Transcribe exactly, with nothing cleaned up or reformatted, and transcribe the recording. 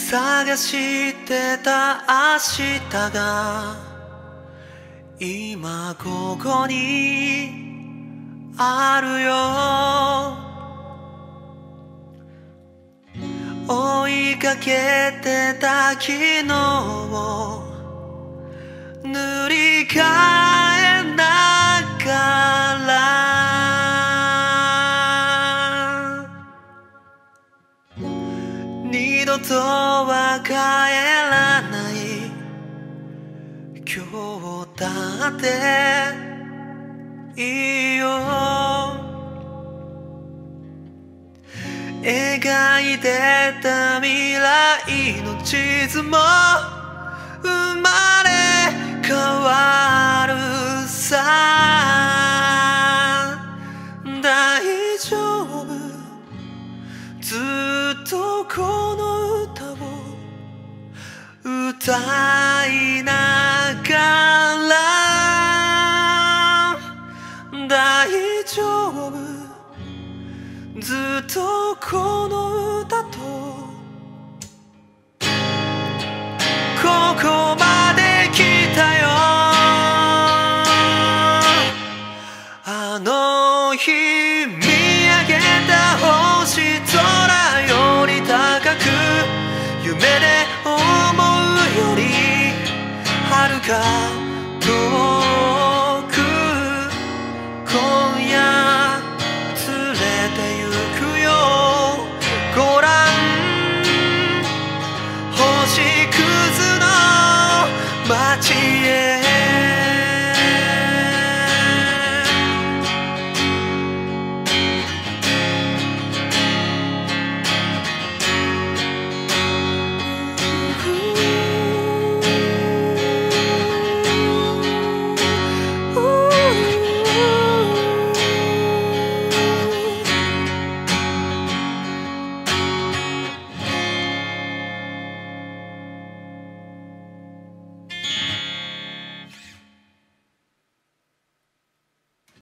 探してた明日が今ここにあるよ。追いかけてた昨日を塗り替えながら二度とは帰らない今日だっていいよ。描いてた未来の地図も生まれ変わるさ。大丈夫、ずっとこの歌を歌いながら大丈夫、ずっとこの歌と